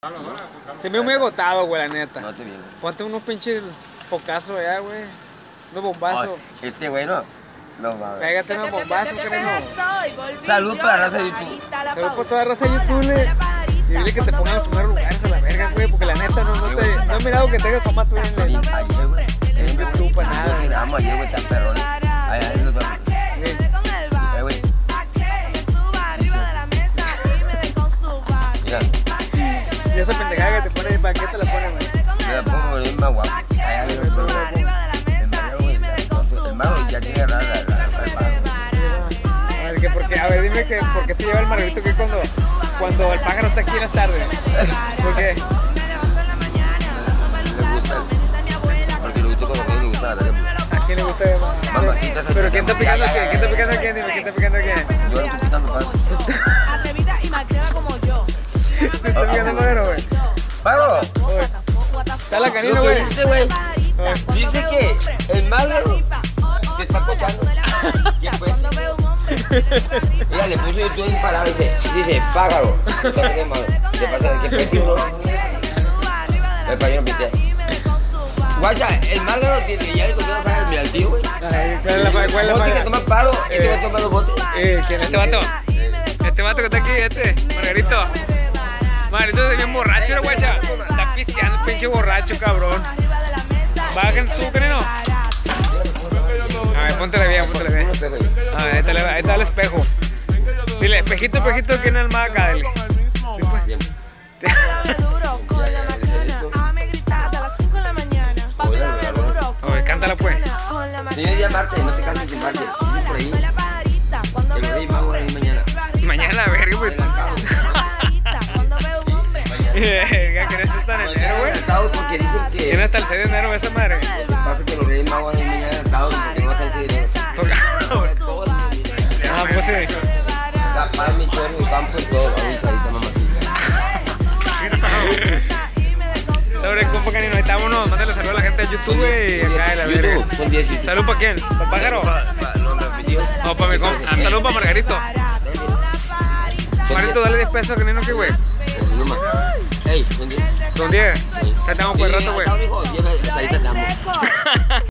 Te veo muy agotado, güey, la neta. No te viene. Ponte unos pinches focazos allá, güey. Unos bombazos. Este güey no. No mames. Pégate unos bombazos, creo. Salud para la raza de YouTube. Salud por toda la raza de YouTube, y dile que te pongan en los primeros lugares a la verga, güey, porque la neta no he mirado que tengas fama tú en el Ayer, güey. en YouTube para nada. Lo grabamos ayer, güey, tan perrón. Ahí lo tengo. Güey. Mira. Y esa pendejada que te pone, ¿para qué te la pones, güey? Me la pongo bien más guapo. Allá le pongo el mago ya tiene rara la A ver, porque, a ver, dime que por qué se lleva el Margarito que cuando el pájaro está aquí en las tardes. ¿Por qué? Le gusta. Porque lo gusto como que le gusta la verga. ¿A quién le gusta? Mamacita. ¿Pero quién está picando a quién? ¿Quién está picando a quién? Dime, ¿quién está picando a quién? Yo no estoy picando padre. ¿Te está picando el madero, güey? ¡Pago! Está la canina, Lo que güey. dice, güey. Dice que el malo te está cochando. ¿Quién fue? Mira, le puso YouTube en palabra y dice, pájaro. ¿Qué pasa? ¿Qué fue, tío? Me payó un pite. Guacha, el Márgaro tiene, ya le cogieron para el tío, güey. ¿Cuál es la Bote que toma paro, este va a tomar 2 botes. ¿Quién es este vato? Este vato que está aquí, Margarito. Margarito es bien borracho, guacha. Está pisteando, pinche borracho, cabrón. Bajen tú, creo. A ver, póntele bien, póntele bien. A ver, ahí está el espejo. Dile, espejito, espejito, ¿quién es el más acá? Dile. Oye, cántala pues. Señor, ya Marte, no te canses sin Marte. Por ahí. El rey mago ahí mañana. Mañana, verga, pues. Verga, ¿quién está en enero, güey? Porque dicen que... ¿Quién está el 6 de enero, esa madre? Lo que pasa es que los reyes magos ahí mañana atados porque no va a tener dinero. Ah, pues sí. La paz, mi chorro, mi campo y todo. Ahorita, mamacita. Sobre compa canino, ahí estámonos. Mándale saludos a la gente de YouTube, güey. Y acá de la verga. YouTube, son 10 YouTube. ¿Salud para quién? ¿Para Pájaro? No, mi tío. No, para mi compa. Salud para Margarito. Margarito, dale 10 pesos, canino, ¿qué, güey? Ey, son 10. Son 10. Ya estamos por el rato, güey. Ahí te damos.